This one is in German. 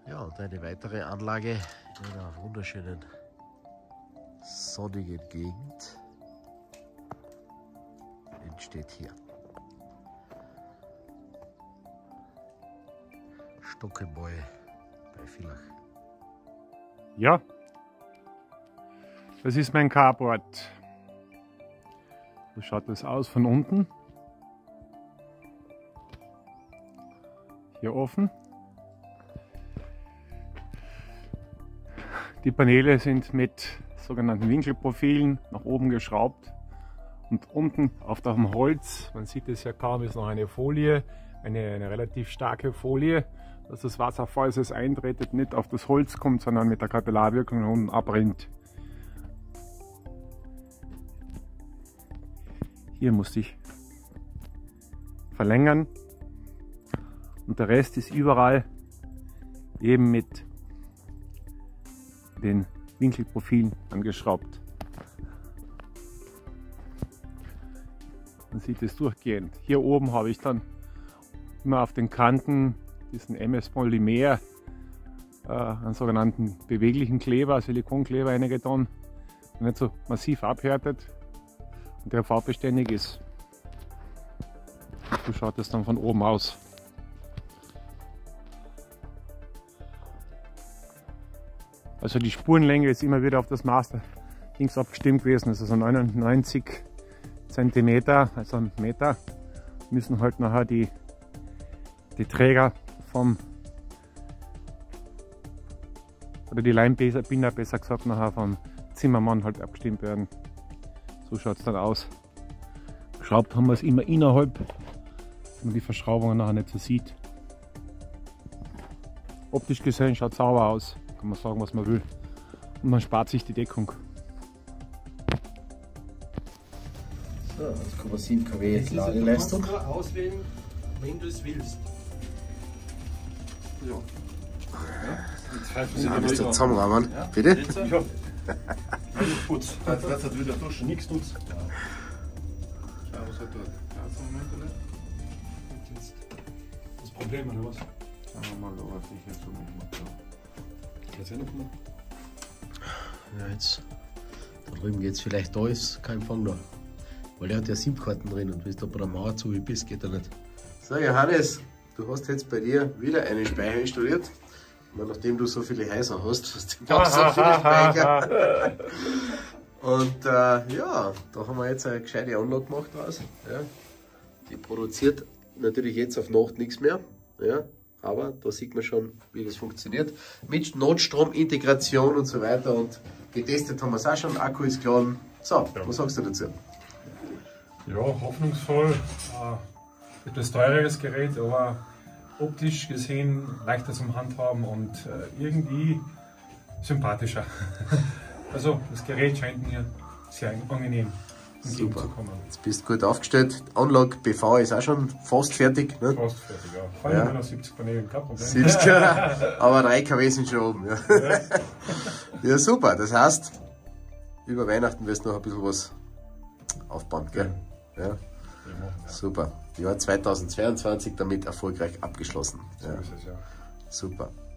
Ja, und eine weitere Anlage in einer wunderschönen sonnigen Gegend entsteht hier. Stockenbäu bei Villach. Ja, das ist mein Carport. So schaut das aus von unten. Hier offen. Die Paneele sind mit sogenannten Winkelprofilen nach oben geschraubt und unten auf dem Holz, man sieht es ja kaum, ist noch eine Folie, eine relativ starke Folie, dass das Wasser, falls es eintretet, nicht auf das Holz kommt, sondern mit der Kapillarwirkung nach unten abrinnt. Hier musste ich verlängern und der Rest ist überall eben mit den Winkelprofilen angeschraubt. Man sieht es durchgehend. Hier oben habe ich dann immer auf den Kanten diesen MS-Polymer, einen sogenannten beweglichen Kleber, Silikonkleber reingetan, der nicht so massiv abhärtet und der farbbeständig ist. So schaut es dann von oben aus. Also die Spurenlänge ist immer wieder auf das Master links abgestimmt gewesen. Das ist also 99 cm, also ein Meter. Müssen halt nachher die Träger oder die Leimbinder besser gesagt nachher vom Zimmermann halt abgestimmt werden. So schaut es dann aus. Geschraubt haben wir es immer innerhalb, dass man die Verschraubungen nachher nicht so sieht. Optisch gesehen schaut es sauber aus. Kann man sagen, was man will. Und man spart sich die Deckung. So, 1,7 kW Ladeleistung. Du kannst nur auswählen, wenn du es willst. Ja. Ja, das ist der Zusammenrahmen. Ja. Bitte? Ja. Putz. Jetzt hat wieder duschen, nichts nutzt. Ja. Schau, was hat dort? Ja, Moment, oder? Jetzt. Das Problem, oder was? Schauen wir mal, was ich jetzt so mitmache. Ja, jetzt da drüben geht es vielleicht, da ist kein Empfang da. Weil der hat ja SIM-Karten drin und wenn du da bei der Mauer zu bist, geht er nicht. So Johannes, du hast jetzt bei dir wieder einen Speicher installiert. Nachdem du so viele Häuser hast du auch so viele Speicher. Und ja, da haben wir jetzt eine gescheite Anlage gemacht draus. Ja. Die produziert natürlich jetzt auf Nacht nichts mehr. Ja. Aber da sieht man schon, wie das funktioniert. Mit Notstromintegration und so weiter. Und getestet haben wir es auch schon. Akku ist geladen. So, ja. Was sagst du dazu? Ja, hoffnungsvoll. Etwas teureres Gerät, aber optisch gesehen leichter zum Handhaben und irgendwie sympathischer. Also das Gerät scheint mir sehr angenehm. Super, jetzt bist du gut aufgestellt. Anlage BV ist auch schon fast fertig. Ne? Fast fertig, ja. Vor allem noch 70 Paneele, kein Problem. 70, aber 3 kW sind schon oben. Ja. Ja. Ja, super, das heißt, über Weihnachten wirst du noch ein bisschen was aufbauen. Gell? Ja. Ja. Super, Jahr 2022 damit erfolgreich abgeschlossen. Ja. So ist es, ja. Super.